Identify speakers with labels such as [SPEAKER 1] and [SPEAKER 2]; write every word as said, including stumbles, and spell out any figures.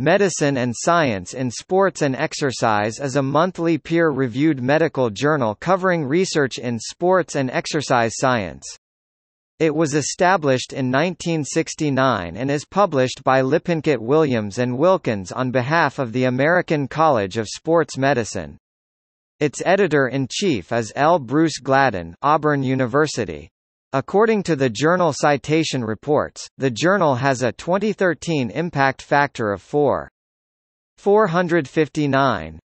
[SPEAKER 1] Medicine and Science in Sports and Exercise is a monthly peer-reviewed medical journal covering research in sports and exercise science. It was established in nineteen sixty-nine and is published by Lippincott Williams and Wilkins on behalf of the American College of Sports Medicine. Its editor-in-chief is L. Bruce Gladden, Auburn University. According to the Journal Citation Reports, the journal has a twenty thirteen impact factor of four point four five nine.